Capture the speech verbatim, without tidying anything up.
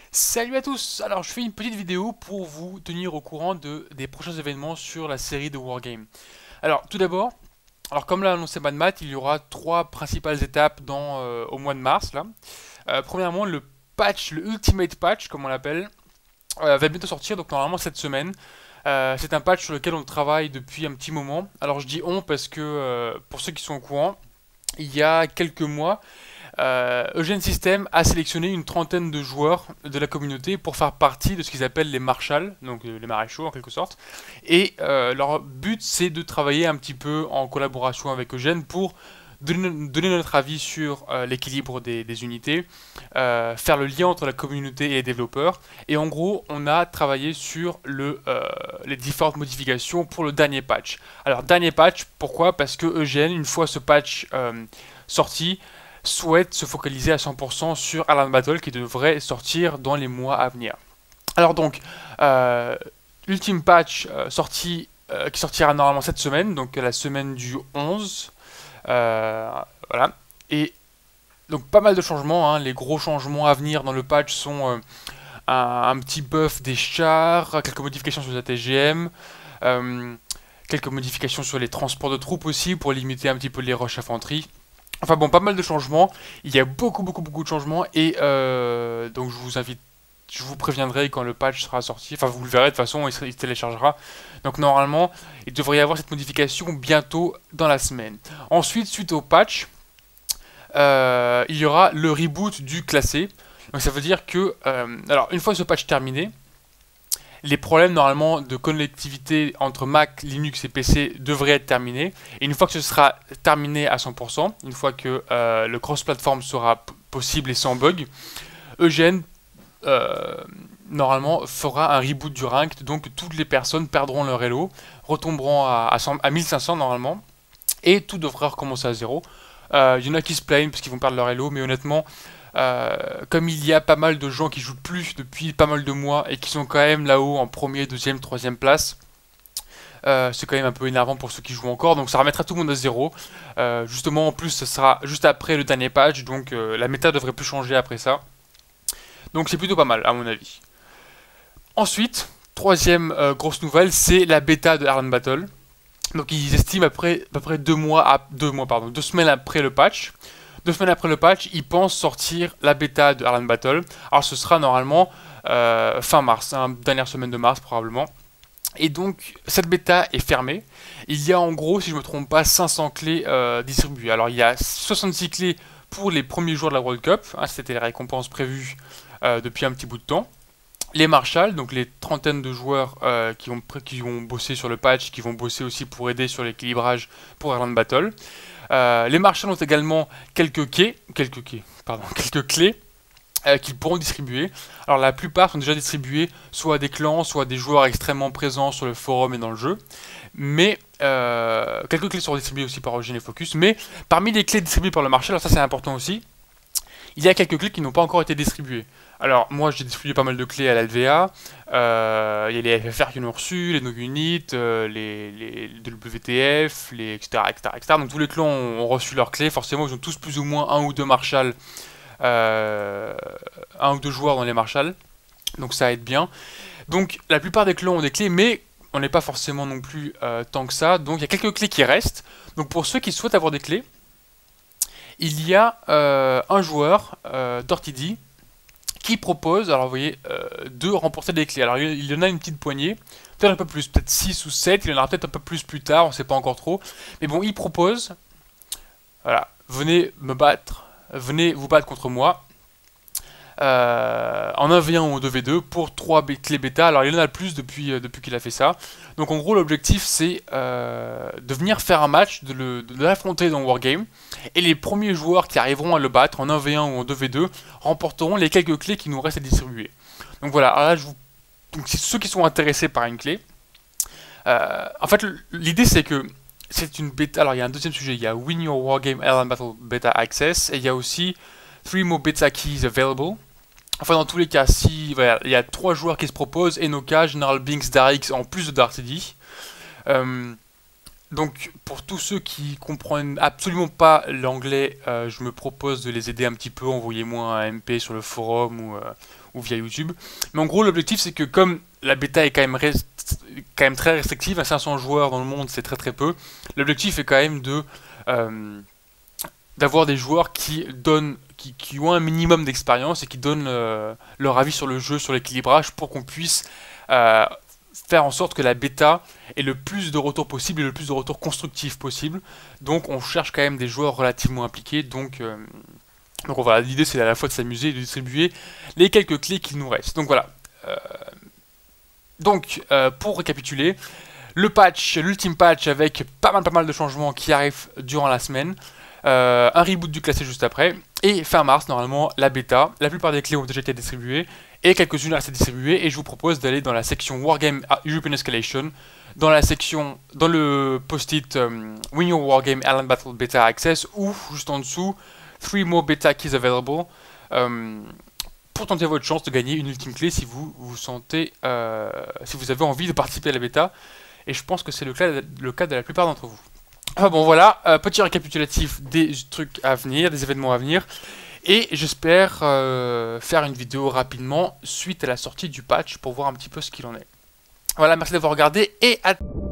Salut à tous! Alors je fais une petite vidéo pour vous tenir au courant de, des prochains événements sur la série de Wargame. Alors tout d'abord, alors comme l'a annoncé MadMat, il y aura trois principales étapes dans, euh, au mois de mars là. Euh, premièrement, le patch, le Ultimate Patch comme on l'appelle, euh, va bientôt sortir, donc normalement cette semaine. Euh, c'est un patch sur lequel on travaille depuis un petit moment. Alors je dis on parce que euh, pour ceux qui sont au courant, il y a quelques mois, euh, Eugène System a sélectionné une trentaine de joueurs de la communauté pour faire partie de ce qu'ils appellent les marshals, donc euh, les maréchaux en quelque sorte. Et euh, leur but c'est de travailler un petit peu en collaboration avec Eugène pour donner, donner notre avis sur euh, l'équilibre des, des unités, euh, faire le lien entre la communauté et les développeurs. Et en gros, on a travaillé sur le, euh, les différentes modifications pour le dernier patch. Alors dernier patch, pourquoi? Parce que Eugène, une fois ce patch euh, sorti, souhaite se focaliser à cent pour cent sur Alan Battle qui devrait sortir dans les mois à venir. Alors donc, euh, l'ultime patch euh, sorti, euh, qui sortira normalement cette semaine, donc la semaine du onze, euh, voilà, et donc pas mal de changements, hein. Les gros changements à venir dans le patch sont euh, un, un petit buff des chars, quelques modifications sur la T G M, euh, quelques modifications sur les transports de troupes aussi pour limiter un petit peu les rushs infanterie. Enfin bon, pas mal de changements. Il y a beaucoup, beaucoup, beaucoup de changements. Et euh, donc je vous invite, je vous préviendrai quand le patch sera sorti. Enfin, vous le verrez de toute façon, il se, il se téléchargera. Donc normalement, il devrait y avoir cette modification bientôt dans la semaine. Ensuite, suite au patch, euh, il y aura le reboot du classé. Donc ça veut dire que, euh, alors une fois ce patch terminé, les problèmes normalement de connectivité entre Mac, Linux et P C devraient être terminés. Et une fois que ce sera terminé à cent pour cent, une fois que euh, le cross-platform sera possible et sans bug, Eugène euh, normalement fera un reboot du ranked, donc toutes les personnes perdront leur elo, retomberont à, à, cent, à mille cinq cents normalement, et tout devra recommencer à zéro. Euh, il y en a qui se plaignent parce qu'ils vont perdre leur elo, mais honnêtement, euh, comme il y a pas mal de gens qui jouent plus depuis pas mal de mois et qui sont quand même là-haut en premier, deuxième, troisième place, euh, c'est quand même un peu énervant pour ceux qui jouent encore, donc ça remettra tout le monde à zéro. Euh, justement, en plus, ça sera juste après le dernier patch, donc euh, la méta devrait plus changer après ça. Donc c'est plutôt pas mal, à mon avis. Ensuite, troisième euh, grosse nouvelle, c'est la bêta de Iron Battle. Donc ils estiment après à peu près deux mois, à, deux mois pardon, deux semaines après le patch. Deux semaines après le patch, ils pensent sortir la bêta de Iron Battle. Alors ce sera normalement euh, fin mars, hein, dernière semaine de mars probablement. Et donc cette bêta est fermée. Il y a en gros, si je ne me trompe pas, cinq cents clés euh, distribuées. Alors il y a soixante-six clés pour les premiers jours de la World Cup. Hein, c'était les récompenses prévues euh, depuis un petit bout de temps. Les marshals, donc les trentaines de joueurs euh, qui, ont, qui ont bossé sur le patch, qui vont bosser aussi pour aider sur l'équilibrage pour Iron Battle. Euh, les marshals ont également quelques quais, quelques quais, pardon, quelques clés euh, qu'ils pourront distribuer. Alors la plupart sont déjà distribués soit à des clans, soit à des joueurs extrêmement présents sur le forum et dans le jeu. Mais euh, quelques clés seront distribuées aussi par Eugène et Focus. Mais parmi les clés distribuées par le marshal, alors ça c'est important aussi, il y a quelques clés qui n'ont pas encore été distribuées. Alors moi j'ai distribué pas mal de clés à l'L V A, euh, il y a les F F R qui l'ont reçu, les No Unit, euh, les, les W T F, les etc, etc, etc. Donc tous les clans ont, ont reçu leurs clés, forcément ils ont tous plus ou moins un ou deux marshals, euh, un ou deux joueurs dans les marshals, donc ça aide bien. Donc la plupart des clans ont des clés, mais on n'est pas forcément non plus euh, tant que ça, donc il y a quelques clés qui restent. Donc pour ceux qui souhaitent avoir des clés, il y a euh, un joueur, euh, Dortidy, qui propose, alors vous voyez, euh, de remporter des clés. Alors il y en a une petite poignée, peut-être un peu plus, peut-être six ou sept, il y en aura peut-être un peu plus plus tard, on ne sait pas encore trop. Mais bon, il propose, voilà, venez me battre, venez vous battre contre moi, euh, en un v un ou en deux v deux pour trois clés bêta. Alors il y en a plus depuis, euh, depuis qu'il a fait ça. Donc en gros l'objectif c'est euh, de venir faire un match, de l'affronter dans Wargame. Et les premiers joueurs qui arriveront à le battre en un v un ou en deux v deux remporteront les quelques clés qui nous restent à distribuer. Donc voilà, alors là je vous... Donc ceux qui sont intéressés par une clé, euh, en fait l'idée c'est que c'est une bêta. Alors il y a un deuxième sujet, il y a Win Your Wargame Airline Battle Beta Access, et il y a aussi Three More Beta Keys Available. Enfin, dans tous les cas, si voilà, il y a trois joueurs qui se proposent, Enoka, General Binks, Darix, en plus de Dartidy. Euh, Donc pour tous ceux qui comprennent absolument pas l'anglais, euh, je me propose de les aider un petit peu. Envoyez-moi un M P sur le forum ou, euh, ou via YouTube. Mais en gros l'objectif c'est que comme la bêta est quand même, rest... quand même très restrictive, à cinq cents joueurs dans le monde c'est très très peu, l'objectif est quand même de euh, d'avoir des joueurs qui donnent qui, qui ont un minimum d'expérience et qui donnent euh, leur avis sur le jeu, sur l'équilibrage, pour qu'on puisse euh, faire en sorte que la bêta ait le plus de retours possible et le plus de retours constructifs possible. Donc on cherche quand même des joueurs relativement impliqués. Donc, euh, donc voilà, l'idée c'est à la fois de s'amuser et de distribuer les quelques clés qu'il nous reste. Donc voilà. Euh, donc euh, pour récapituler, le patch, l'ultime patch avec pas mal, pas mal de changements qui arrivent durant la semaine. Euh, un reboot du classé juste après. Et fin mars, normalement, la bêta. La plupart des clés ont déjà été distribuées. Et quelques-unes restent à distribuer. Et je vous propose d'aller dans la section Wargame European Escalation. Dans la section, dans le post-it um, Win Your Wargame Allied Battle Beta Access. Ou juste en dessous, three more beta keys available. Um, pour tenter votre chance de gagner une ultime clé si vous vous sentez, euh, si vous avez envie de participer à la bêta. Et je pense que c'est le cas, le cas de la plupart d'entre vous. Ah bon voilà, euh, petit récapitulatif des trucs à venir, des événements à venir. Et j'espère euh, faire une vidéo rapidement suite à la sortie du patch pour voir un petit peu ce qu'il en est. Voilà, merci d'avoir regardé et à...